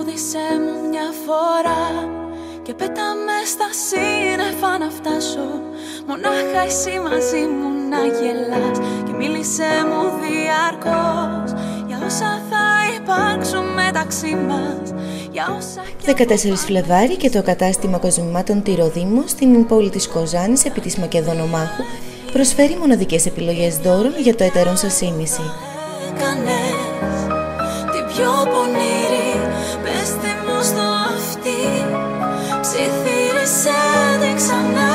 Τραγούδησέ μου μια φορά και πέτα μες στα σύννεφα να φτάσω. Μονάχα εσύ μαζί μου να γελάς και μίλησέ μου διαρκώς για όσα θα υπάρξουν μεταξύ μας. 14 Φλεβάρι και το κατάστημα κοσμημάτων Τυροδήμος στην πόλη της Κοζάνης επί της Μακεδονομάχου προσφέρει μοναδικές επιλογές δώρων για το έτερον σας ήμιση. Την πιο πονηρή, πες τη μου στο αυτί, ψιθύρισε την ξανά,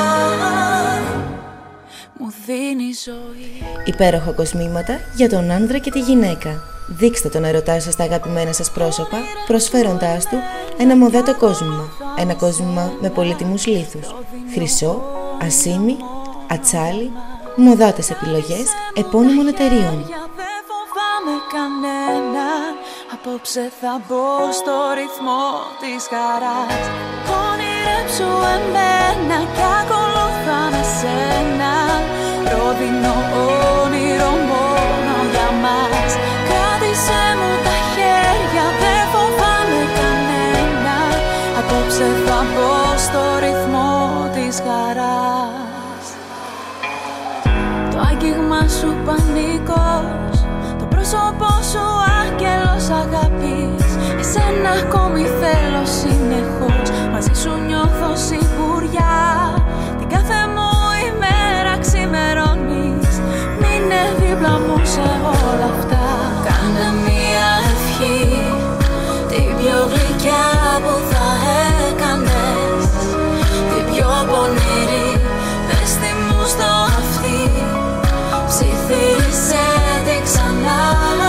μου δίνει ζωή. Υπέροχα κοσμήματα για τον άνδρα και τη γυναίκα. Δείξτε τον ερωτά σας στα αγαπημένα σας πρόσωπα, προσφέροντάς του ένα μοδάτο κόσμημα. Ένα κόσμημα με πολύτιμους λίθους. Χρυσό, ασήμι, ατσάλι, μοδάτες επιλογές επώνυμων εταιρείων. Δεν φοβάμαι κανένα, απόψε θα μπω στο ρυθμό της χαράς. Όνειρεψου εμένα κι ακολουθά με σένα, ρόδινο όνειρο μόνο για μας. Κράτησέ μου τα χέρια, δεν φοβάμαι κανένα, απόψε θα μπω στο ρυθμό της χαράς. Το άγγιγμα σου πανικός, το πρόσωπό σου άγγελος αγάπης. Εσένα ακόμη θέλω συνεχώς, μαζί σου νιώθω σιγουριά. Την κάθε μου ημέρα ξημερώνεις, μείνε δίπλα μου σε όλα αυτά. Κάνε μια ευχή, την πιο γλυκιά που θα έκανες, την πιο πονηρή, πες τη μου στο αυτί, ψιθύρισε την ξανά,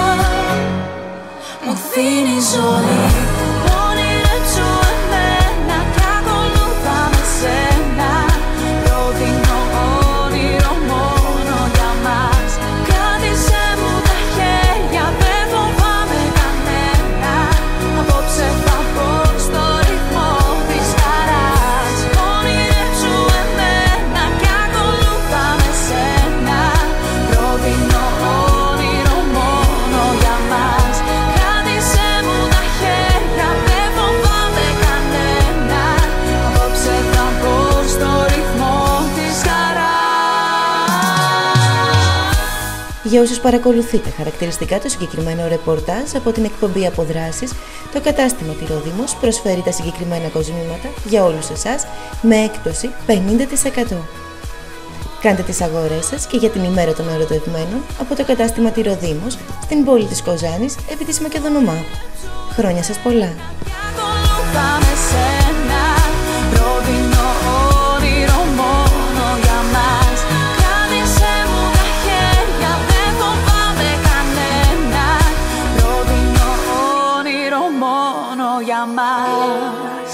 μου δίνει ζωή. Όνειρεψου εμένα κι ακολουθά με σένα, ρόδινο όνειρο μόνο για μας. Κράτησέ μου τα χέρια, δεν φοβάμαι κανένα, απόψε θα πω στο ρυθμό της χαράς. Όνειρεψου εμένα κι ακολουθά με σένα, ρόδινο όνειρο μόνο για μας. Κράτησέ μου τα χέρια, δεν φοβάμαι κανένα, απόψε θα πω στο ρυθμό της χαράς. Για όσους παρακολουθείτε χαρακτηριστικά το συγκεκριμένο ρεπορτάζ από την εκπομπή Αποδράσεις, το κατάστημα Τυροδήμος προσφέρει τα συγκεκριμένα κοσμήματα για όλους εσάς με έκπτωση 50%. Κάντε τις αγορές σας και για την ημέρα των ερωτευμένων από το κατάστημα Τυροδήμος στην πόλη της Κοζάνης επί της Μακεδονομάχου. Χρόνια σας πολλά! Για μας.